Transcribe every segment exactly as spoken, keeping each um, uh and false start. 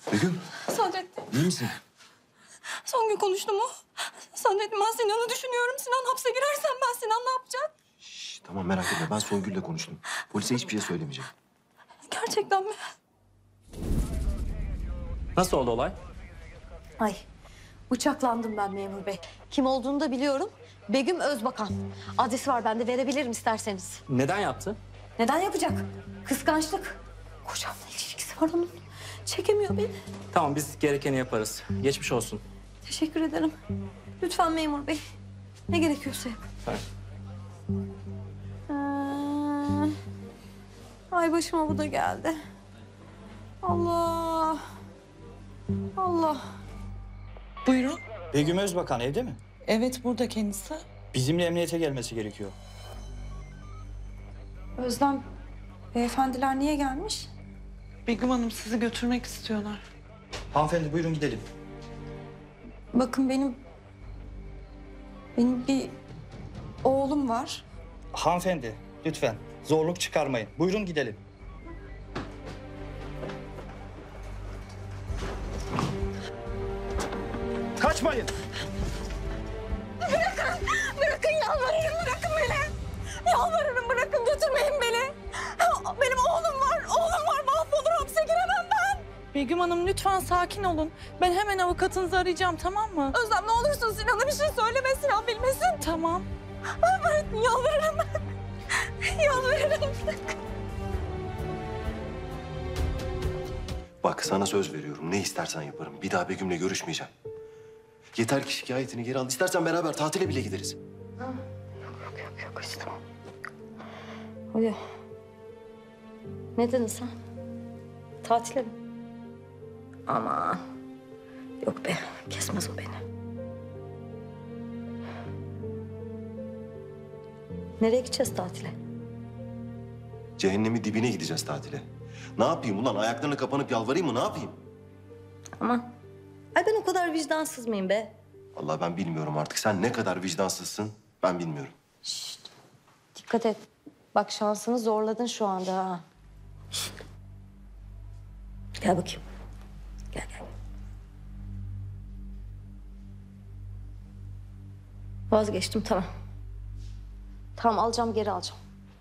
Begüm. Sadrettin. İyi misin? Son gün konuştum o. Sadrettin, ben Sinan'ı düşünüyorum. Sinan hapse girersen ben Sinan ne yapacak? Şş, tamam merak etme, ben Songül'le konuştum. Polise hiçbir şey söylemeyeceğim. Gerçekten mi? Nasıl oldu olay? Ay, bıçaklandım ben memur bey. Kim olduğunu da biliyorum. Begüm Özbakan. Adresi var bende, verebilirim isterseniz. Neden yaptı? Neden yapacak? Kıskançlık. Kocamla ilişkisi var onun. Çekemiyor beni. Tamam, biz gerekeni yaparız. Geçmiş olsun. Teşekkür ederim. Lütfen memur bey. Ne gerekiyorsa yapın. Evet. Ee, ay başıma bu da geldi. Allah. Allah. Buyurun. Begüm Özbakan evde mi? Evet, burada kendisi. Bizimle emniyete gelmesi gerekiyor. Özlem, beyefendiler niye gelmiş? Begüm Hanım sizi götürmek istiyorlar. Hanımefendi buyurun gidelim. Bakın benim... Benim bir oğlum var. Hanımefendi lütfen zorluk çıkarmayın. Buyurun gidelim. Kaçmayın. Bırakın, bırakın yalvarırım, bırakın beni. Yalvarırım, bırakın, götürmeyin beni. Benim oğlum var, oğlum var. Mahvolur, hapse giremem ben. Begüm Hanım lütfen sakin olun. Ben hemen avukatınızı arayacağım, tamam mı? Özlem, ne olursun Sinan'a bir şey söyleme, Sinan bilmesin. Tamam. Bırakın, yalvarırım. Yalvarırım. Bak sana söz veriyorum, ne istersen yaparım. Bir daha Begüm'le görüşmeyeceğim. Yeter ki şikayetini geri al. İstersen beraber tatile bile gideriz. Yok yok yok işte. Hadi. Ne dedin sen? Tatile mi? Ama yok be, kesmez o beni. Nereye gideceğiz tatile? Cehennemi dibine gideceğiz tatile. Ne yapayım ulan? Ayaklarına kapanıp yalvarayım mı? Ne yapayım? Aman. Ay ben o kadar vicdansız mıyım be? Vallahi ben bilmiyorum artık. Sen ne kadar vicdansızsın ben bilmiyorum. Şşt. Dikkat et. Bak şansını zorladın şu anda ha. Şşt. Gel bakayım. Gel gel. Vazgeçtim, tamam. Tamam, alacağım, geri alacağım.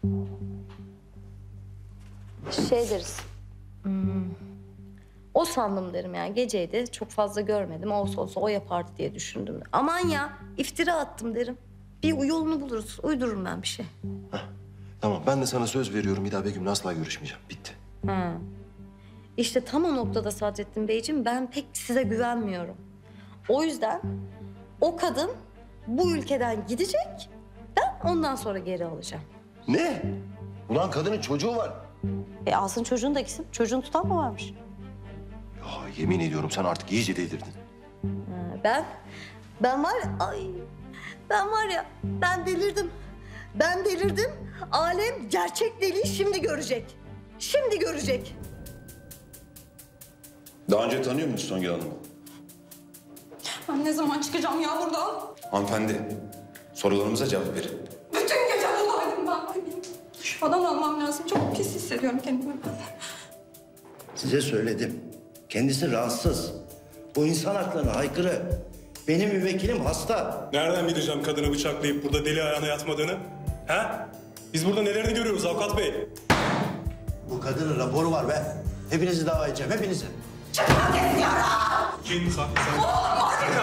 Şey deriz. Hmm, o sandım derim yani. Geceydi, çok fazla görmedim. Olsa olsa o yapardı diye düşündüm. Aman ya, iftira attım derim. Bir yolunu buluruz. Uydururum ben bir şey. Heh, tamam ben de sana söz veriyorum. Bir daha Begüm'le asla görüşmeyeceğim. Bitti. Ha. İşte tam o noktada Sadrettin Beyciğim, ben pek size güvenmiyorum. O yüzden o kadın bu ülkeden gidecek. Ben ondan sonra geri alacağım. Ne? Ulan kadının çocuğu var. E alsın çocuğunu da gitsin. Çocuğunu tutan mı varmış? Ya yemin ediyorum sen artık iyice delirdin. Ha, ben, ben var ya, ay, ben var ya, ben delirdim. Ben delirdim. Alem gerçek deliği şimdi görecek. Şimdi görecek. Daha önce tanıyor musunuz Songül Hanım'ı? Ben ne zaman çıkacağım ya buradan? Hanımefendi, sorularımıza cevap verin. Bütün gece buradaydım ben. Ay, benim şifadan almam lazım. Çok pis hissediyorum kendimi ben. Size söyledim. Kendisi rahatsız. Bu insan haklarına aykırı. Benim müvekkilim hasta. Nereden bileceğim kadını bıçaklayıp burada deli ayağına yatmadığını? Ha? Biz burada nelerini görüyoruz avukat bey? Bu kadının raporu var be. Hepinizi dava edeceğim, hepinizi. Çıkmak istiyorum. Kim? Sen, sen...